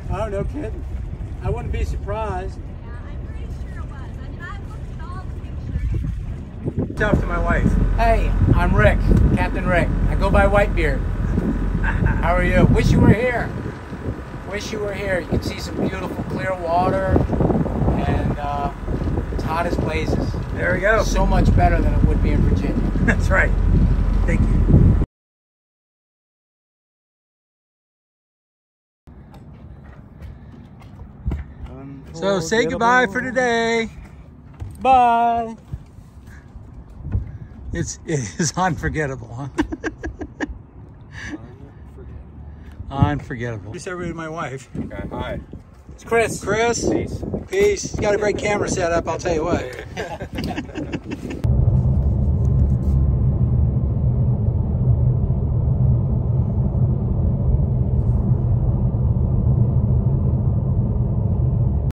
Oh, no kidding. I wouldn't be surprised. Yeah, I'm pretty sure it was. I mean, I've looked at all the pictures. Talk to my wife. Hey, I'm Rick, Captain Rick. I go by Whitebeard. How are you? Wish you were here. Wish you were here. You can see some beautiful clear water, and it's hot as blazes. There we go. So much better than it would be in Virginia. That's right. Thank you. So say goodbye for today. Bye. It is unforgettable, huh? Unforgettable. Just everybody to my wife. Okay, hi. It's Chris. Peace. Peace. You got a great camera set up, I'll tell you what.